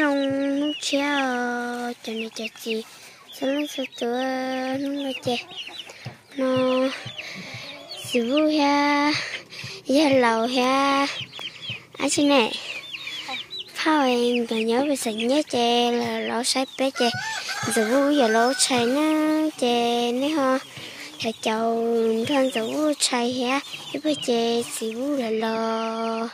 ông lúc chia cho nên cho chị sau lúc sau tuổi nó chơi nó sự vui ha giờ lầu ha anh xin này phao em còn nhớ về sạch nhớ chơi là lo sai bé chơi sự vui giờ lo chơi nó chơi nó ho là cháu thân sự vui chơi ha cái bé chơi sự vui là lo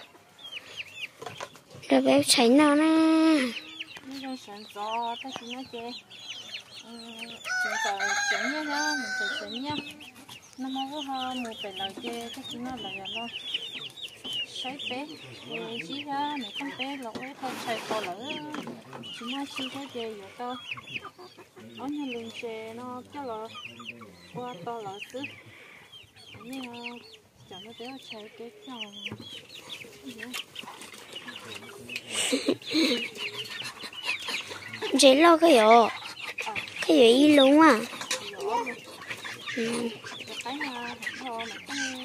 rồi bé chơi nó nè nó sẵn gió ta chỉ nó chơi chúng ta sẵn nhá ha mình phải sẵn nhá nó mau ha một phải là chơi ta chỉ nó là lo sấy bé chỉ ra này con bé lỗi thôi xài to lỡ chỉ nó chỉ có chơi vậy to ở nhà liền chơi nó cho là qua to lỡ chứ nhưng chẳng nó béo xài cái chồng chế lo cái gì luôn à cái mà thôi mà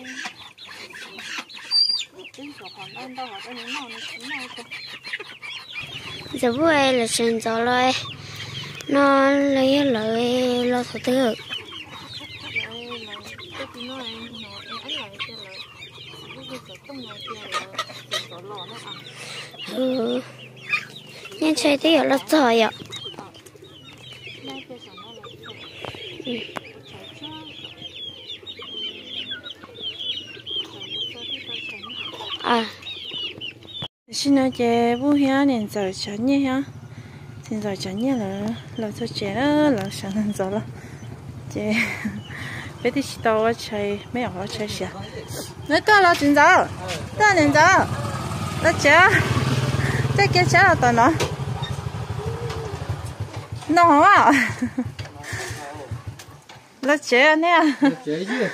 giờ bữa là sinh cho rồi nó lấy lợi lo thật được nhưng chơi thì là trời ạ xin nói chơi vui ha nên giờ chán nhé ha xin giờ chán nhé là cho chơi đó là sáng giờ là chơi bây giờ chỉ tao chơi mấy ở chơi gì nói to là chuyện giờ to nên giờ nó chơi cái chơi là tao nó à nó chơi nè chơi gì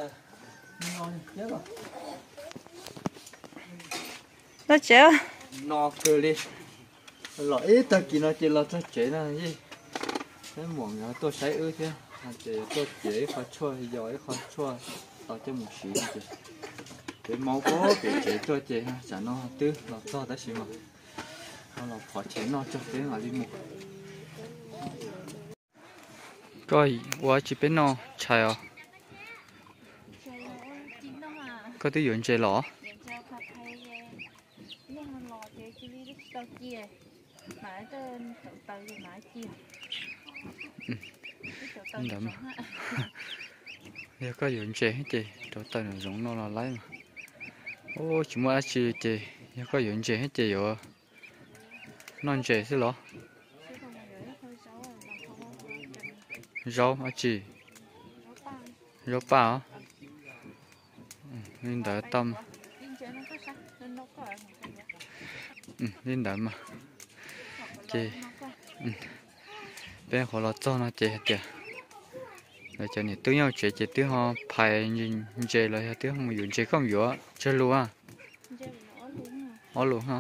nó chơi nó cười đi lợi ta kia nó chỉ là cho chế là gì cái muỗng nó tôi sấy ư thế chế tôi chế khó chua giỏi khó chua tao cho một xí chứ cái máu có cái chế tôi chế chả nó tư là to ta xí mà nó là khó chế nó cho cái mà đi một rồi qua chỉ bên nó chạy à có tới dụng chế lỏ đậm giờ có dụng chế hết chị chỗ tay nó giống nó là lấy mà ô chỉ mua chị giờ có dụng chế hết chị rồi non chế xí lỏ rau hả chị rau bao nên đợi tâm nên đợi mà chị bên họ là cho nó chị kìa rồi cho nên tiếng nhau chị tiếng họ phải nhìn chị là tiếng không dùng chị không vừa chơi luôn à ó luôn hả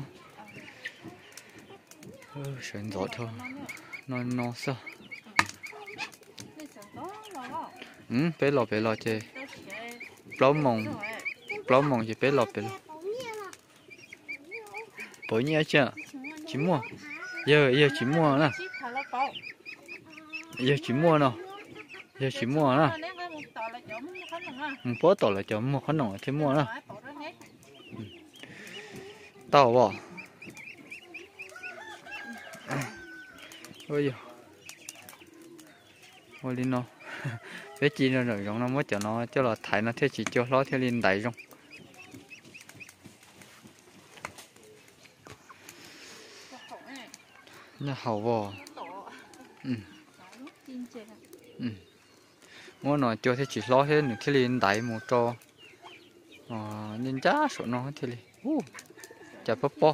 sườn gió thôi nó sao bé lò chị plau mồng chị bé lò bố nhớ chưa chỉ mua giờ chỉ mua nè giờ chỉ mua nè bố tổ là cho mua khăn nồng thì mua nè tao bỏ ôi giờ ôi linh nó bé chi nó rồi giống nó mới cho nó cho là thải nó theo chỉ cho nó theo linh đầy trong nhà hậu bò muốn nói cho theo chỉ lo hết được theo linh đầy một trò nên giá số nó theo linh chả bắp bò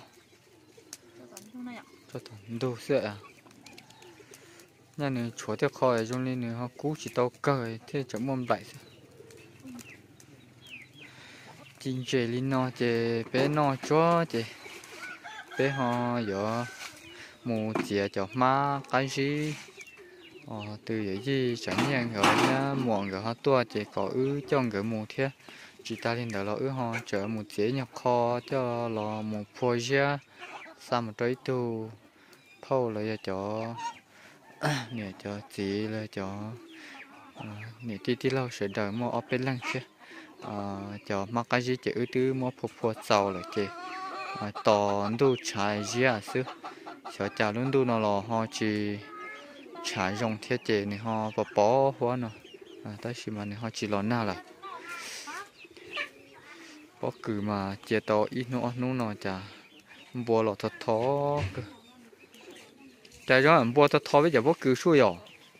cho thằng đồ sữa à nhà này chúa theo khỏi trong lên này họ cú chỉ tao cởi thế chẳng mong lại chính chế linh nó chế bé nó cho chế bé họ giờ mù chè cho má cái gì từ vậy gì chẳng nhận rồi nhá muộn rồi họ tua chế có trong cái mù thế chỉ ta lên đó là họ chở một chế nhập kho cho là một phôi ra sao một trái tu phâu là cho nè cho chỉ là cho nè tí lâu sẽ đợi mua ở bên lăng chứ cho mắc cái gì chữ thứ mua phục sau là chị tòn đu trái gì à sư cho chả luôn đu nó là họ chỉ trái dùng thiết chế này họ bỏ hoa nó tới khi mà này họ chỉ lo na là bỏ cử mà chế to ít nữa nó chả bùa lọt thật thó chả cho anh bùa thật thó bây giờ bỏ cử xuôi rồi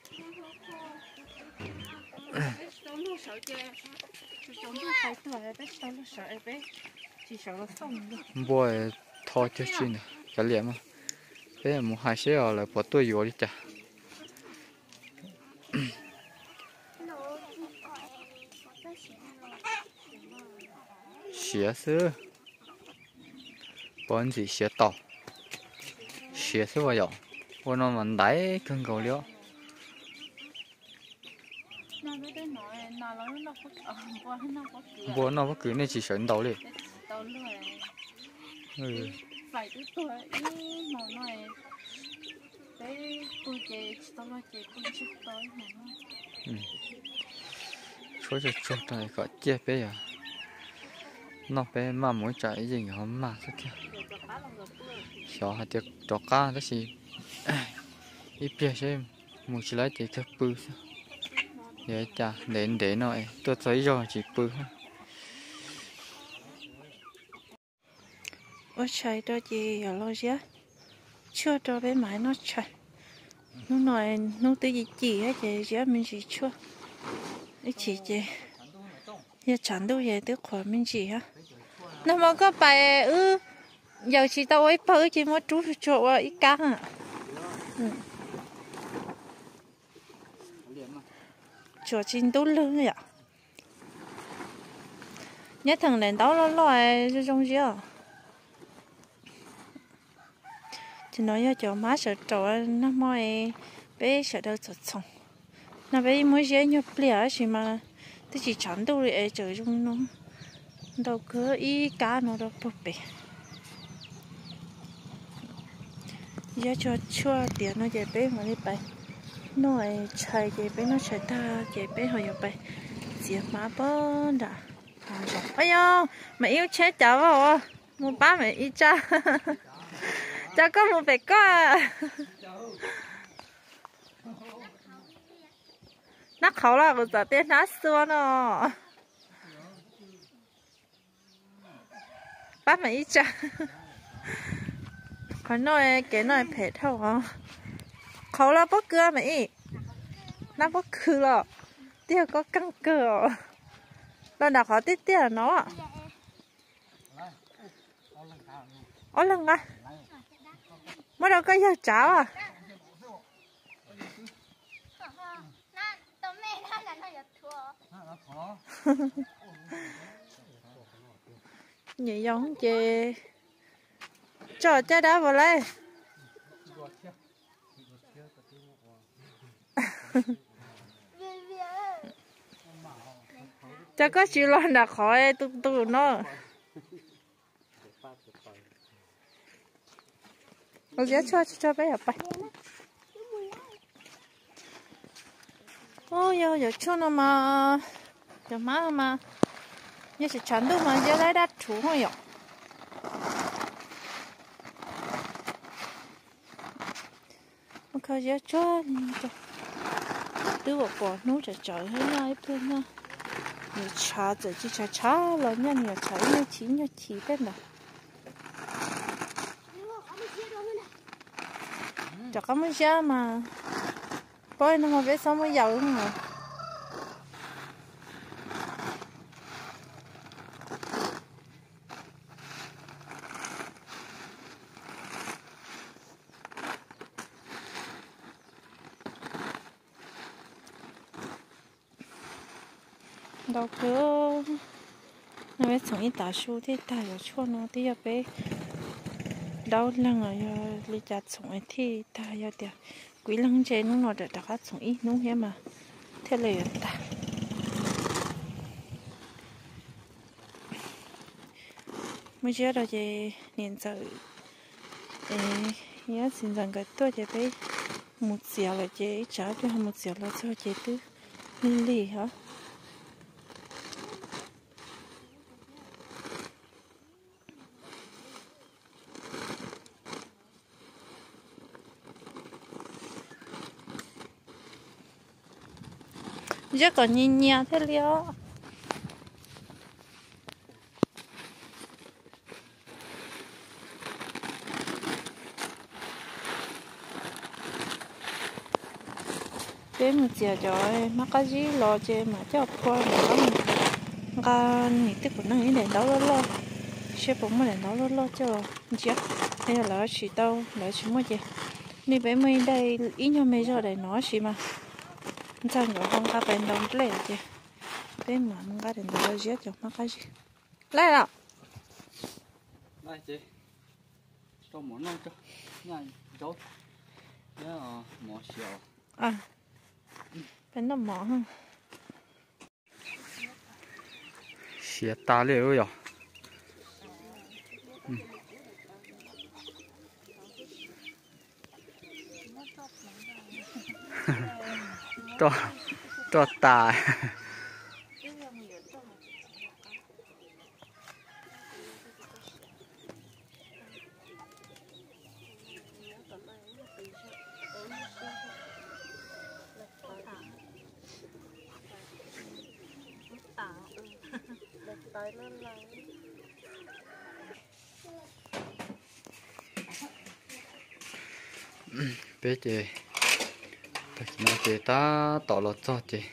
bùa thó chết chi nè cái liệm mà thế là một hai xe là bỏ tôi vô đi chả xía sữa bọn gì xía tàu xía sữa vào dòng bọn nó mình đáy cân cầu liễu bọn nó có cứ này chỉ sẵn tàu đi phải tới tuổi ý mà nói cái tôi chơi tao nói chơi tôi chụp tới mà số cho này có chia bé à nó bé mà muốn chạy gì không mà sao kia cho hạt tiệc cho cá đó gì ít bé xem muốn chỉ lấy thì cho bự để chả để nói tôi thấy rồi chỉ bự ôi trời đó gì ở lo chứ chưa cho bé mãi nó chạy nó nói nó tới gì chỉ hết chị chứ mình chỉ chưa ít chỉ giờ chẳng đâu vậy tới khỏi mình chỉ ha nó mà có bài giờ chỉ tao ấy bao chỉ mới chú cho ít cá à cho chín đâu lớn vậy nhất thằng này đó lo cho trong chưa chỉ nói cho má sợ trội nó mới bé sợ đâu sợ xong nó bé mới dễ nhập lẻ chỉ mà tôi chỉ chọn đâu để chơi trong nó đâu cứ ý cá nó đâu bự bể giờ cho chua tiền nó dễ bé mà đi bay nó chạy dễ bé nó chạy ta dễ bé hồi giờ bay dễ má bớn đã ôi yo mày yêu chết cháu vào mua ba mày ít cha cháu có một bể có nó khẩu là một giờ tên nó xua nó ba mày ít cha còn nói cái nói phê thâu không khẩu là bớt cưa mày nó bớt cưa rồi tiêu có căng cơ nó đã khó tiết là nó ôi lần à mới đâu có giờ cháo à nhị giống chị cho cha đá vào đây cha có chịu lo đã khỏi tụi nó ở dưới cho bé ở bay ôi giờ cho nó mà giờ má mà như sẽ chán đâu mà giờ lấy đắt chủ không vậy mà coi giờ cho đứa vợ bỏ nấu trời hơi ngay bên nha nhiều chả giờ chỉ chả là nha nhiều chả như chỉ bên này chả có mấy giá mà bơi nó mà bé xong mới giàu không à đâu cứ nó bé sống ít tả su thế ta ở chỗ nó thì giờ bé đâu lần rồi đi chặt sống ấy thì ta giờ tiền quý lăng trên nó được đặt sống ít đúng thế mà thế là ta mới giờ đâu về年giờ nhớ xin rằng cái tôi chỉ thấy một xíu là chế trả cho một xíu là cho chế tư lì hả giờ còn nhìn nhà thế liệu chế một chiều rồi mắc cái gì lo chế mà cho qua mà cái nhị tích của nó như này đó lo xếp bụng mà này đó lo cho chứ bây giờ là chỉ tao là chỉ mua gì đi bé mình đây ít nhau mấy giờ đây nó chỉ mà sao nhỏ không có bên đông lệ chứ bé mà không có đến đâu giết cho mắc cái gì lại nào đây chị cho món non cho nhai rau nhớ mỏ xèo à bên nó mỏ không xé ta liệu rồi to ta bé chị nó chị ta tỏ lọt cho chị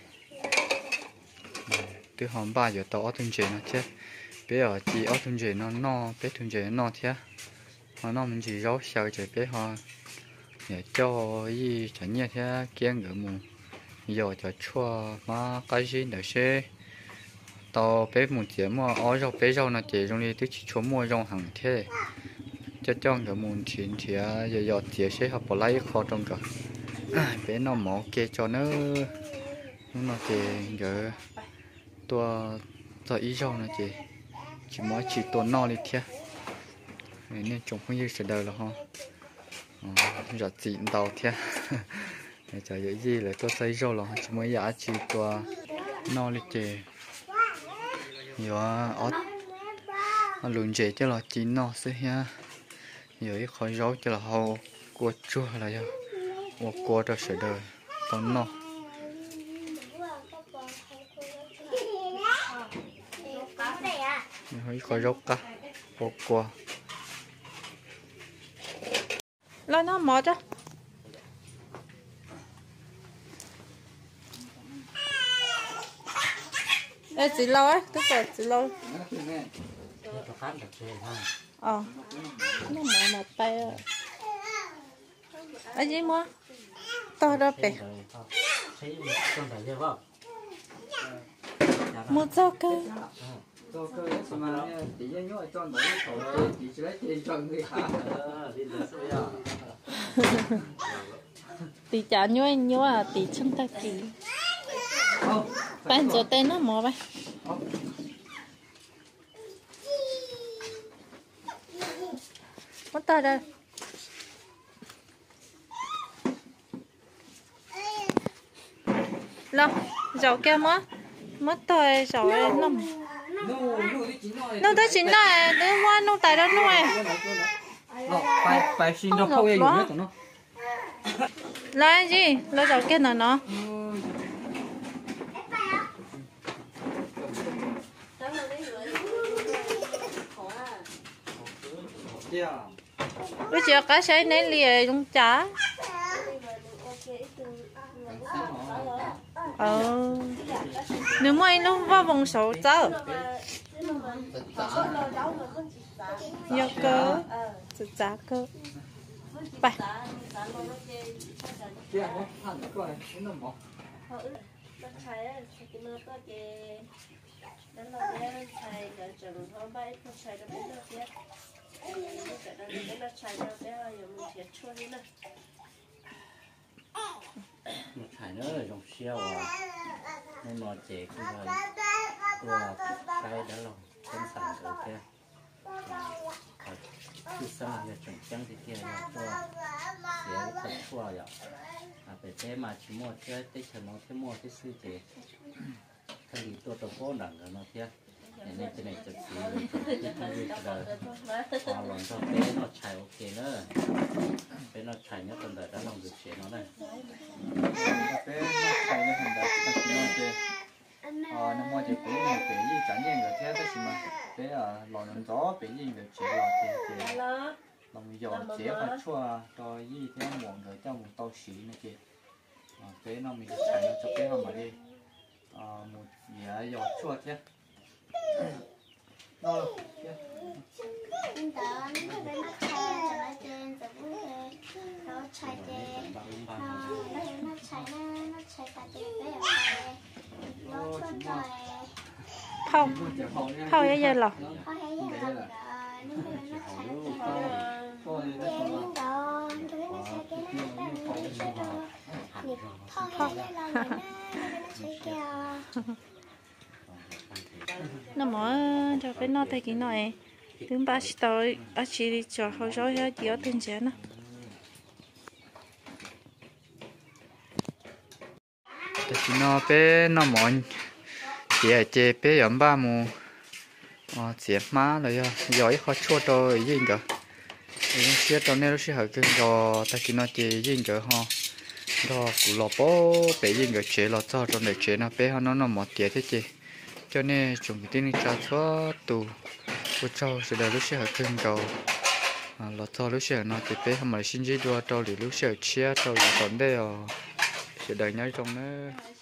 từ hôm 3 giờ tỏ thun chị nó chết bé ở chị ở thun chị nó bé thun chị nó thế nó mình chỉ rau xào chị bé họ để cho y chẳng nhẹ thế kiêng ở mù giờ cho chua mà cái gì để xe tao bé một chiếc mà ở rau bé rau nó chị trong đi tức chỉ cho mua rau hàng thế cho người muốn chuyện thì giờ tiệt sẽ học lấy kho trong cả bé nó mỏ kê cho nó thì giờ tôi ý rau nó chỉ mới chỉ tuần no đi thế nên trồng không như sẽ đời là không giờ chỉnh tàu thế để cho cái gì là tôi thấy rau là chỉ mới giá chỉ tuần no đi thế giờ ở lùn chế cho là chín no sẽ ha giờ khỏi rau cho là hầu cua chua là giờ cua cho sẽ đời tao no hơi khỏi rau cá cua lo nó mỏ cho ê chỉ lâu ấy tức là chỉ lâu nó mỏ một tay ở gì mua to đó bể mua cho cơ tỷ trả nhua à tỷ chân ta kỳ bạn giờ tên nó mỏ vậy mất tay đây lo dầu kia mất tay dầu nằm nó tới chín này tới hoa nó tại đó nuôi phải xin nó không ai dùng nữa nó là gì nó dầu kia nó bây giờ cá sấu này lìa trong chả nếu mà nó vào vòng sầu chớ giờ cơ chả cơ bài một thải nữa là dòng siêu nên nó chế cái này tua cái đó là con sản của kia cứ sang giờ trồng trắng thì kia là cho sẽ thật chua rồi về thế mà chỉ mua chơi tết cho nó thế mua cái sư chế thay vì tôi đâu có nặng rồi nó thế nên cái này chật xí cái thay vì là hòa lòng cho bé nó chạy ok nữa bé nó chạy nhất tuần đã lòng được chế nó này bé nó chạy nó thành đạt nó chỉ nói chơi nó mua chỉ bé này bé gì chẳng nhiên rồi thế đó chứ mà bé lò nó gió bé gì được chế lò thì lòng giò chế và chua rồi gì thế muộn rồi cho một tàu xí nữa kìa bé nó mình chạy nó cho bé không mà đi một dĩa giò chua thế nó phao ấy giờ lò nó mở cho cái nó tay cái này đứng ba chỉ tới chỉ đi cho họ rồi hết chỉ ở trên chén nó thì nó bé nó mòn chị chị bé yếm ba mù chị má rồi giỏi khó chua rồi gì cơ những xe tàu này nó sẽ hơi cứng rồi ta chỉ nó chị gì cơ ha rồi cụ lọ bố bé gì cơ chế lọ cho trong để chế nó bé nó mòn tiệt thế chị cho nên chúng tin cho số tù của cháu sẽ là lúc sẽ hơi cứng rồi lọ cho lúc sẽ nó thì bé không mà xin gì đua trâu thì lúc sẽ chia trâu thì còn đây sẽ đợi nhau trong đó